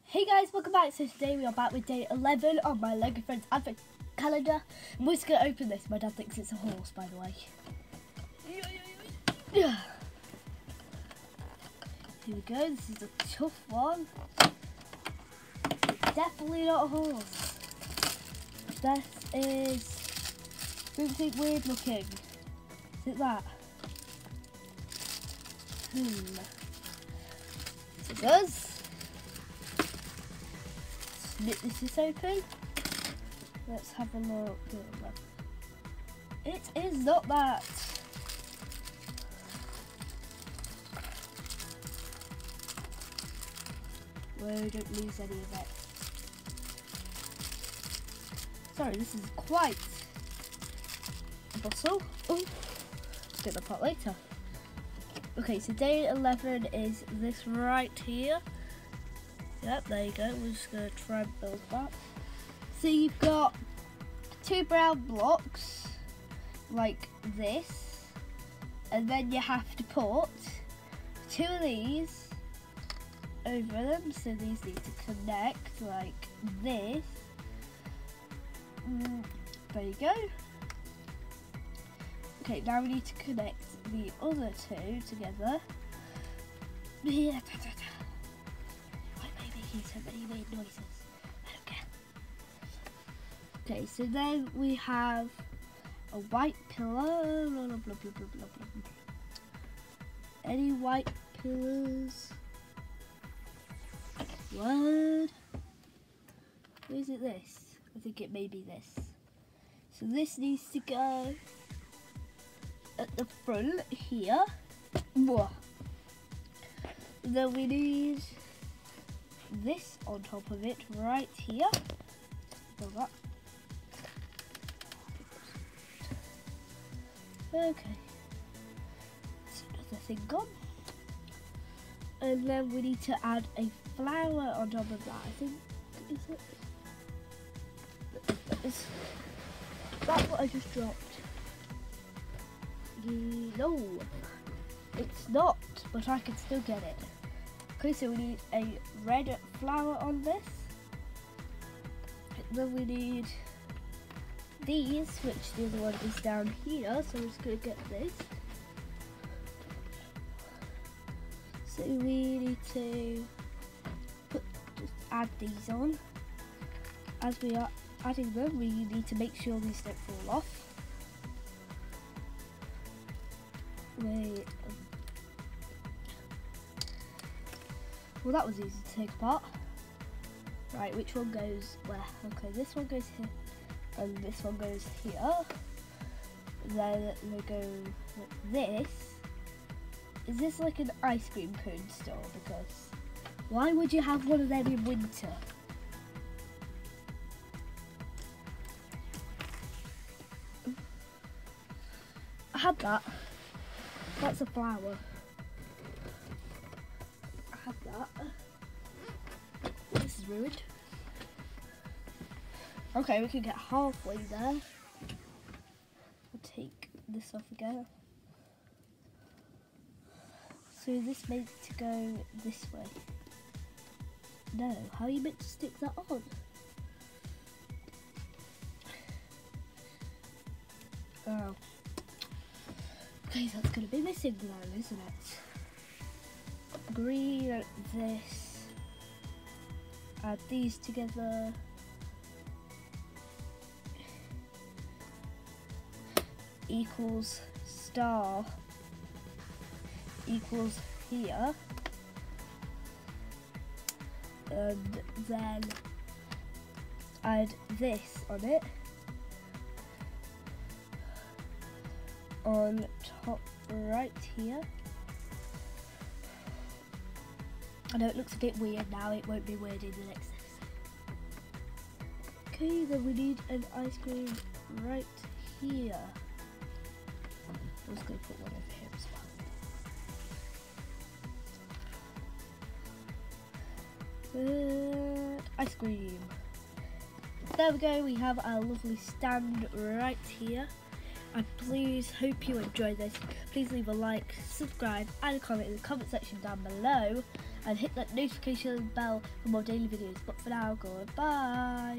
Hey guys, welcome back. So today we are back with day 11 on my Lego Friends Advent calendar. I'm just going to open this. My dad thinks it's a horse, by the way. Here we go. This is a tough one. It's definitely not a horse. This is something weird looking. Is it that? Scissors. Snip this open. Let's have a look. It is not that. Whoa, don't lose any of it. Sorry, this is quite a bustle. Oh, get the pot later. Okay, so day 11 is this right here. Yep, there you go. We're just going to try and build that. So you've got 2 brown blocks, like this, and then you have to put 2 of these over them, so these need to connect like this. There you go. Okay, now we need to connect the other 2 together. So many weird noises. I don't care. Okay, so then we have a white pillar. Blah, blah, blah, blah, blah, blah. Any white pillars? What? Or is it this? I think it may be this. So this needs to go at the front here. And then we need this on top of it right here. Build that. Okay. That's another thing gone. And then we need to add a flower on top of that. I think, is that what I just dropped? No, it's not, but I can still get it. Okay, so we need a red flower on this. Then we need these, which the other one is down here, so I'm just going to get this. So we need to just add these on. As we are adding them, we need to make sure these don't fall off. Well, that was easy to take apart. Right, which one goes where? Okay, this one goes here, and this one goes here. Then they go like this. Is this like an ice cream cone store? Because why would you have one of them in winter? I had that. That's a flower. This is ruined. Okay, we can get halfway there. I'll take this off again. So this meant to go this way. No, how are you meant to stick that on? Oh. Okay, that's going to be missing now, isn't it? Green, this, add these together, equals star equals here, and then add this on it, on top right here. I know it looks a bit weird now, it won't be weird in the next episode. Okay, then we need an ice cream right here. I'm just going to put one over here as well. Ice cream. There we go, we have our lovely stand right here. And please, hope you enjoyed this. Please leave a like, subscribe and a comment in the comment section down below. and hit that notification bell for more daily videos. But for now, goodbye.